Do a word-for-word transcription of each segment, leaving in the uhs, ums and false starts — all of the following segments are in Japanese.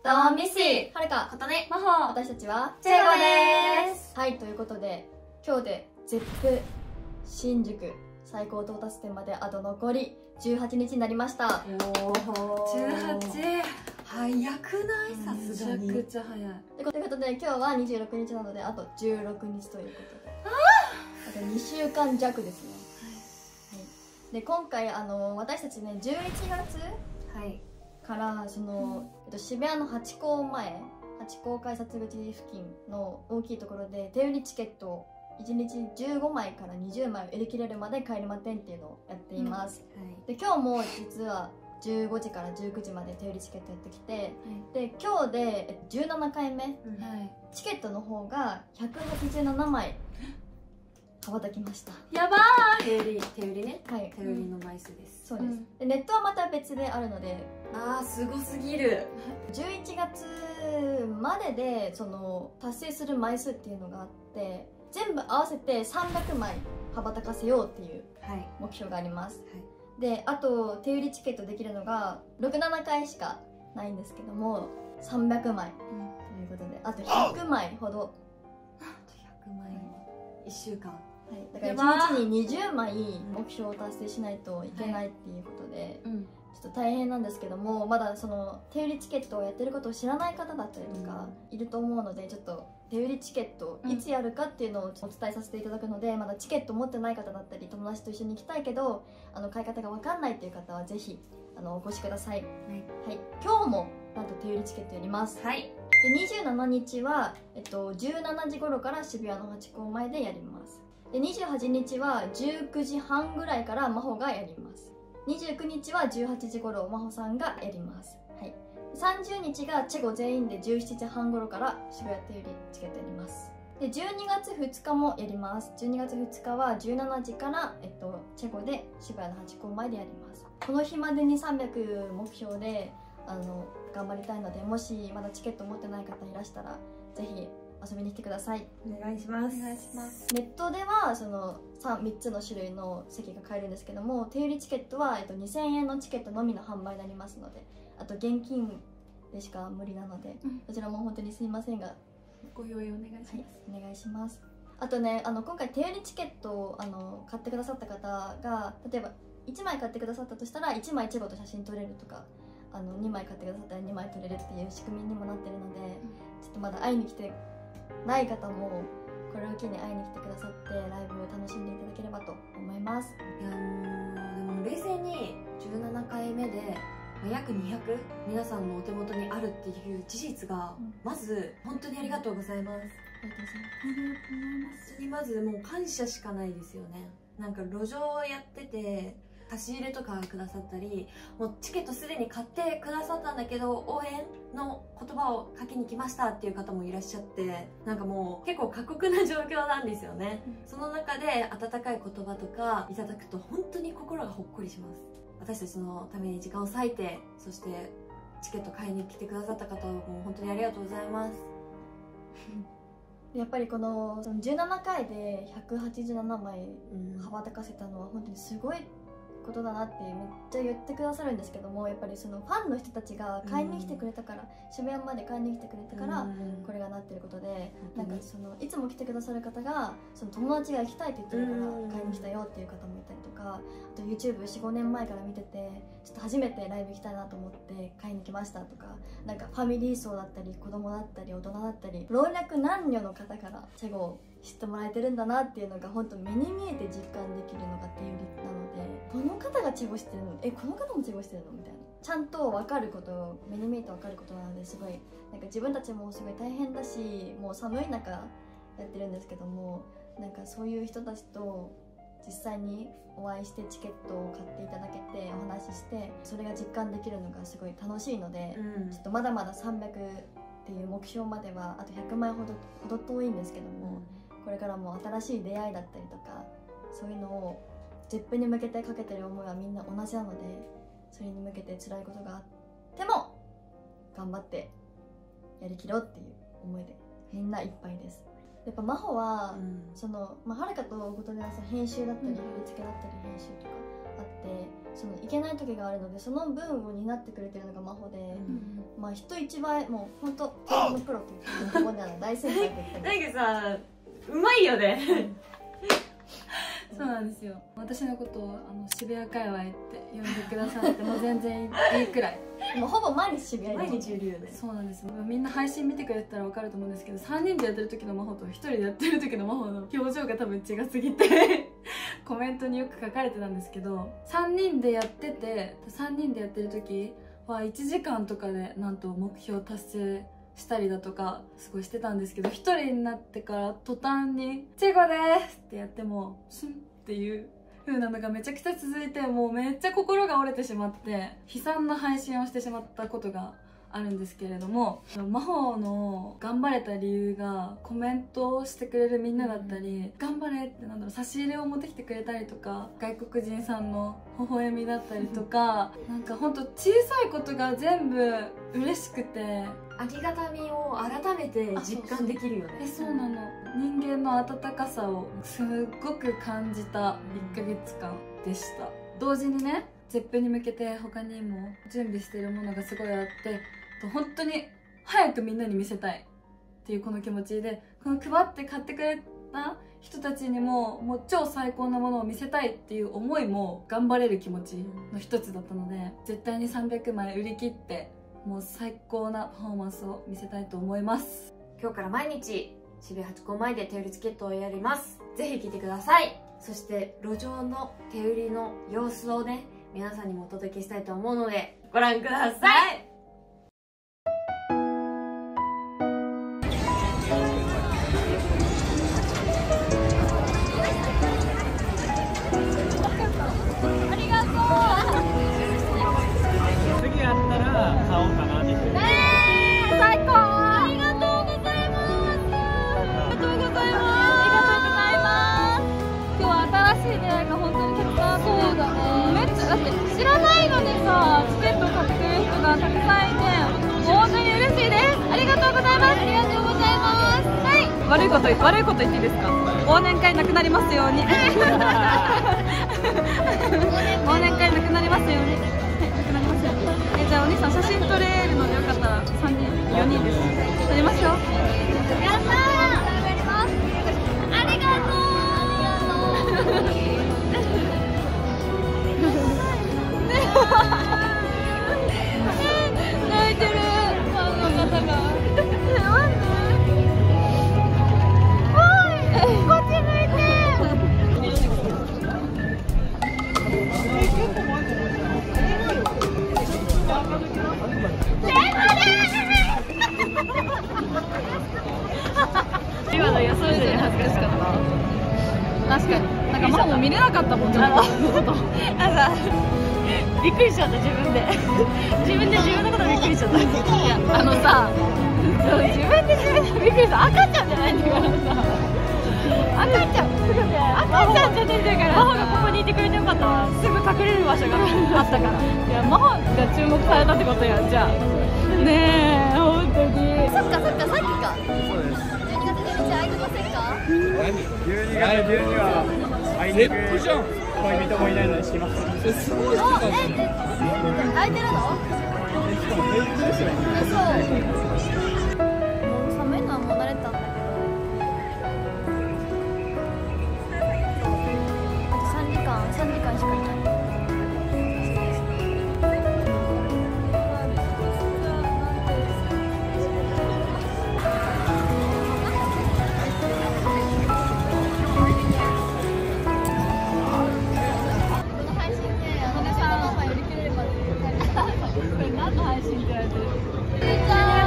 どうもミッシー、 はるか、 ことね、 まほ、 私たちはチェゴです。 はい、ということで今日でゼップ新宿最高到達点まであと残りじゅうはちにちになりました。 おお、 じゅうはち早くない？さすがにめちゃくちゃ早い。 ということで今日はにじゅうろくにちなのであとじゅうろくにちということで、あとにしゅうかんじゃくですね。はい、で今回あの私たちねじゅういちがつはいからその、えっと、渋谷のハチ公前ハチ公改札口付近の大きいところで手売りチケットをいちにちじゅうごまいからにじゅうまい売り切れるまで帰りま点っていうのをやっています、 うん、はい、 で今日も実はじゅうごじからじゅうくじまで手売りチケットやってきて、はい、で今日でじゅうななかいめ、うん、はい、チケットの方がひゃくはちじゅうななまい羽ばたきました。 やばー。手売り手売りね、はい、手売りの枚数です、 うん、そうです、うん、でネットはまた別であるので、 あーすごすぎる。 じゅういちがつまででその達成する枚数っていうのがあって、全部合わせてさんびゃくまい羽ばたかせようっていう目標があります、はい、であと手売りチケットできるのがろくななかいしかないんですけどもさんびゃくまい、うん、ということであとひゃくまいほど、 あとひゃくまい、いっしゅうかん、はい、 だからいちにちににじゅうまい目標を達成しないといけないっていうことで、はい、うん、ちょっと大変なんですけども、まだその手売りチケットをやってることを知らない方だったりとかいると思うので、ちょっと手売りチケットいつやるかっていうのをお伝えさせていただくので、うん、まだチケット持ってない方だったり友達と一緒に行きたいけどあの買い方が分かんないっていう方はぜひあのお越しください、はいはい、今日もなんと手売りチケットやります、はい、でにじゅうしちにちは、えっと、じゅうしちじ頃から渋谷のハチ公前でやります。でにじゅうはちにちはじゅうくじはんぐらいから真帆がやります。にじゅうくにちはじゅうはちじ頃真帆さんがやります、はい、さんじゅうにちがチェゴ全員でじゅうしちじはん頃から渋谷手売りチケットやります。でじゅうにがつふつかもやります。じゅうにがつふつかはじゅうしちじから、えっと、チェゴで渋谷のハチ公前でやります。この日までにさんびゃく目標であの頑張りたいので、もしまだチケット持ってない方いらしたらぜひ遊びに来てください。 お願いします。 お願いします。ネットではその 3, みっつの種類の席が買えるんですけども、手売りチケットは、えっと、にせんえんのチケットのみの販売になりますので、あと現金でしか無理なので、うん、こちらも本当にすいませんがご用意お願いします、はい、 お願いします。あとね、あの今回手売りチケットをあの買ってくださった方が例えばいちまい買ってくださったとしたらいちまいチェゴと写真撮れるとか、あのにまい買ってくださったらにまい撮れるっていう仕組みにもなってるので、うん、ちょっとまだ会いに来てない方もこれを機に会いに来てくださってライブを楽しんでいただければと思います。 いやーでも冷静にじゅうななかいめで約にひゃく皆さんのお手元にあるっていう事実が、うん、まず本当にありがとうございます。ありがとうございます。本当にまずもう感謝しかないですよね。なんか路上やってて差し入れとかくださったり、もうチケットすでに買ってくださったんだけど応援の言葉をかけに来ましたっていう方もいらっしゃって、なんかもう結構過酷な状況なんですよね、うん、その中で温かい言葉とかいただくと本当に心がほっこりします。私たちのために時間を割いて、そしてチケット買いに来てくださった方も本当にありがとうございますやっぱりこのそのじゅうななかいでひゃくはちじゅうななまい羽ばたかせたのは本当にすごいことだなってめっちゃ言ってくださるんですけども、やっぱりそのファンの人たちが買いに来てくれたから、うん、渋谷まで買いに来てくれたからこれがなってることで、うん、なんかそのいつも来てくださる方がその友達が行きたいって言ってるから買いに来たよっていう方もいたりとか、あと ユーチューブよん、ごねんまえから見ててちょっと初めてライブ行きたいなと思って買いに来ましたとか、なんかファミリー層だったり子供だったり大人だったり老若男女の方からチェゴを知ってもらえてるんだなっていうのが本当目に見えて実感できるのが手売りなので、この方がチェゴしてるのえこの方もチェゴしてるのみたいな、ちゃんと分かること目に見えて分かることなので、すごいなんか自分たちもすごい大変だし、もう寒い中やってるんですけども、なんかそういう人たちと実際にお会いしてチケットを買っていただけてお話しして、それが実感できるのがすごい楽しいので、うん、ちょっとまだまださんびゃくっていう目標まではあとひゃくまいほどほど遠いんですけども、うん、これからも新しい出会いだったりとかそういうのをゼップに向けてかけてる思いはみんな同じなので、それに向けて辛いことがあっても頑張ってやりきろうっていう思いでみんないっぱいです。やっぱ真帆は、うん、そのまあ、はるかと琴音はさ編集だったり振り付けだったり編集とかあって、そのいけない時があるのでその分を担ってくれてるのが真帆で、うん、 まあ人一倍もう本当テレビのプロと言っても過言ではない大先輩と言ってもなんかさうまいよねそうなんですよ。私のことをあの渋谷界隈って呼んでくださってもう全然いいくらい。 もうほぼ毎日渋谷毎で日いるよね。 そうなんです。みんな配信見てくれてたら分かると思うんですけど、さんにんでやってる時の真帆とひとりでやってる時の真帆の表情が多分違すぎてコメントによく書かれてたんですけど、さんにんでやっててさんにんでやってる時はいちじかんとかでなんと目標達成したりだとかすごいしてたんですけど、ひとりになってから途端に「チェコです」ってやってもスンっていう風なのがめちゃくちゃ続いて、もうめっちゃ心が折れてしまって悲惨な配信をしてしまったことがあるんですけれども、真帆の頑張れた理由がコメントをしてくれるみんなだったり、頑張れってなんだろう差し入れを持ってきてくれたりとか、外国人さんの微笑みだったりとかなんかほんと小さいことが全部嬉しくて、 ありがたみを改めて実感できるよね。 えそうなの。人間の温かさをすっごく感じたいっかげつかんでした。同時にね、ゼップに向けて他にも準備してるものがすごいあって、本当に早くみんなに見せたいっていうこの気持ちで、この配って買ってくれた人たちにももう超最高なものを見せたいっていう思いも頑張れる気持ちの一つだったので、絶対にさんびゃくまい売り切ってもう最高なパフォーマンスを見せたいと思います。 今日から毎日渋谷ハチ公前で手売りチケットをやります。ぜひ来てください。そして路上の手売りの様子をね、皆さんにもお届けしたいと思うのでご覧ください。 次やったら買おうかなって。 ねえ、最高。ありがとうございます。ありがとうございます。ありがとうございます。今日は新しい出会いが本当にたくさんあって、そうだね。めっちゃだって知らないのにさ、チケットを買ってくれる人がたくさんいて、本当に嬉しいです。ありがとうございます。ありがとうございます。はい。悪いこと悪いこと言っていいですか。忘年会なくなりますように。忘年会なくなりますように。え、じゃあお兄さん写真撮れるのでよかったらさんにんよにんです撮りましょう。やったー、やります。ありがとう泣いてるファンの方が。おい、こっち向いて。今の予想以上に恥ずかしかった。確かになんかママも見れなかったもんね。なんかびっくりしちゃった自分で自分で自分のことびっくりしちゃった。いやあのさ、自分で自分でびっくりした。赤ちゃんじゃないんだからさ、赤ちゃん赤ちゃんじゃねえんだから。マホがここにいてくれてよかったわ。すぐ隠れる場所があったから。いやマホが注目されたってことやん。じゃあねえ、本当に。そっかそっか、さっきか。そうです。じゅうにがつじゅうににち空いてませんか。 じゅうにがつじゅうにはあいにく恋人もいないのにします。え、すごい。 空いてるの？ しかも平日ですよね。 そうもう寒いのはもう慣れたんだけど、あとさんじかんさんじかんしかいない。何の配信って言われてる。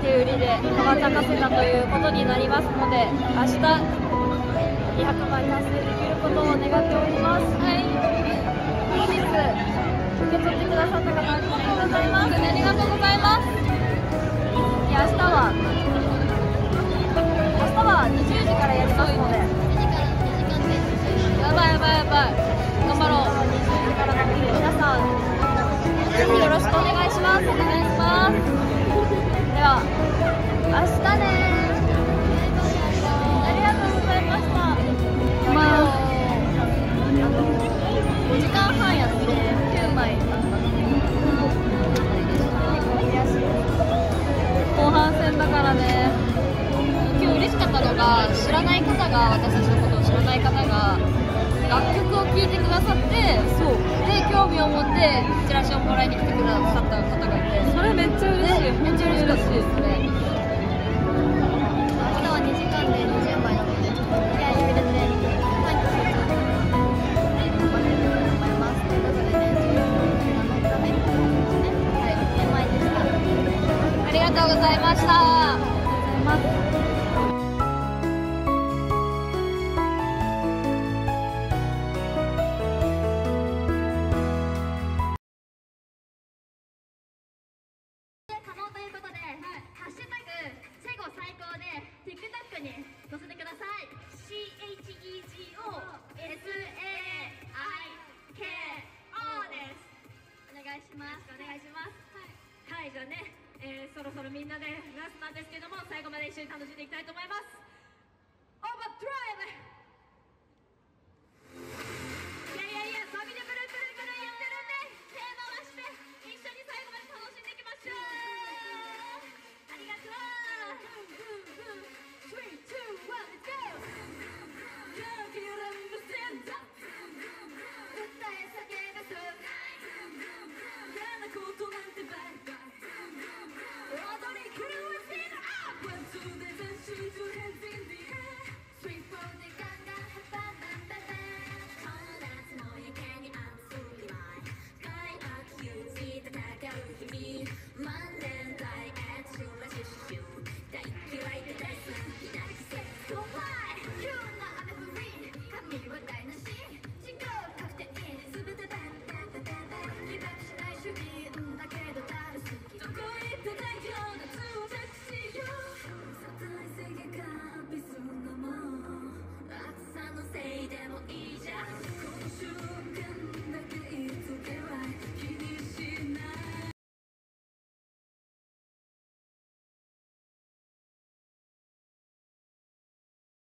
手売りで羽ばたかせたということになりますので、明日にひゃくまい達成できることを願っております。はい、本日受け取ってくださった方ありがとうございます。ありがとうございます。いや、明日は明日はにじゅうじからやりますので、やばいやばいやばい、頑張ろう。にじゅうじからなので皆さんぜひよろしくお願いします。お願いします。では明日ね。ありがとうございました。まあ、あのごじかんはんやってきゅうまいだったので結構悔しいです。後半戦だからね。今日嬉しかったのが、知らない方が、私たちのことを知らない方が楽曲を聴いてくださって、そうで興味を持ってチラシをもらいに来てくださった方がいて、それめっちゃ嬉しい、めっちゃ嬉しかったですね。明日はにじかんでにじゅうまいなので、ちょっと気合いを入れてファンとして頑張っていきたいと思います。ということでね、じゅうななかめですね。はい、にまいでした。ありがとうございました。ありがとうございます。載せてください。 シーエイチイージーオーエスエーアイケーオー です。お願いします。お願いします。はい、はい、じゃあね、えー、そろそろみんなでラストなんですけども、最後まで一緒に楽しんでいきたいと思います。